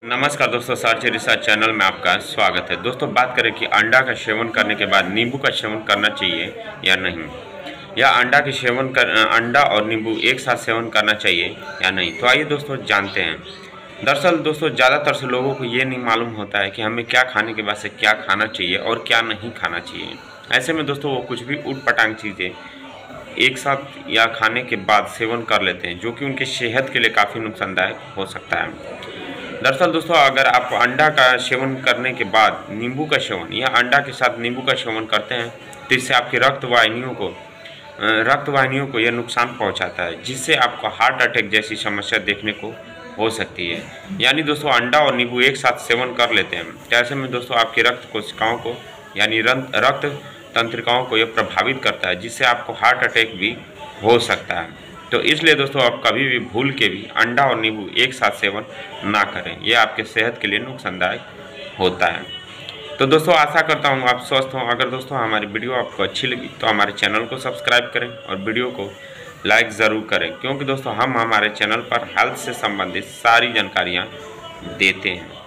नमस्कार दोस्तों, search research channel में आपका स्वागत है। दोस्तों, बात करें कि अंडा का सेवन करने के बाद नींबू का सेवन करना चाहिए या नहीं, या अंडा और नींबू एक साथ सेवन करना चाहिए या नहीं। तो आइए दोस्तों जानते हैं। दरअसल दोस्तों, ज़्यादातर से लोगों को ये नहीं मालूम होता है कि हमें क्या खाने के बाद से क्या खाना चाहिए और क्या नहीं खाना चाहिए। ऐसे में दोस्तों वो कुछ भी ऊट-पटांग चीज़ें एक साथ या खाने के बाद सेवन कर लेते हैं, जो कि उनकी सेहत के लिए काफ़ी नुकसानदायक हो सकता है। दरअसल दोस्तों, अगर आप अंडा का सेवन करने के बाद नींबू का सेवन या अंडा के साथ नींबू का सेवन करते हैं, तो इससे आपकी रक्त वाहिनियों को यह नुकसान पहुंचाता है, जिससे आपको हार्ट अटैक जैसी समस्या देखने को हो सकती है। यानी दोस्तों, अंडा और नींबू एक साथ सेवन कर लेते हैं, तो ऐसे में दोस्तों आपकी रक्त कोशिकाओं को यानी रक्त तंत्रिकाओं को यह प्रभावित करता है, जिससे आपको हार्ट अटैक भी हो सकता है। तो इसलिए दोस्तों, आप कभी भी भूल के भी अंडा और नींबू एक साथ सेवन ना करें, यह आपके सेहत के लिए नुकसानदायक होता है। तो दोस्तों, आशा करता हूँ आप स्वस्थ हों। अगर दोस्तों हमारी वीडियो आपको अच्छी लगी तो हमारे चैनल को सब्सक्राइब करें और वीडियो को लाइक ज़रूर करें, क्योंकि दोस्तों हम हमारे चैनल पर हेल्थ से संबंधित सारी जानकारियाँ देते हैं।